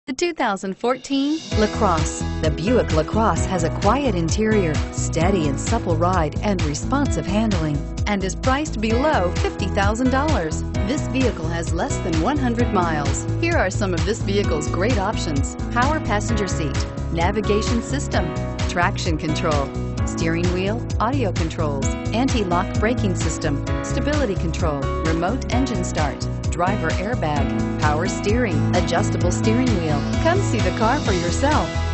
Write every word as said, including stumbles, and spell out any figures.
The two thousand fourteen LaCrosse. The Buick LaCrosse has a quiet interior, steady and supple ride, and responsive handling, and is priced below fifty thousand dollars. This vehicle has less than one hundred miles. Here are some of this vehicle's great options: power passenger seat, navigation system, traction control, steering wheel audio controls, anti-lock braking system, stability control, remote engine start, driver airbag, power steering, adjustable steering wheel. Come see the car for yourself.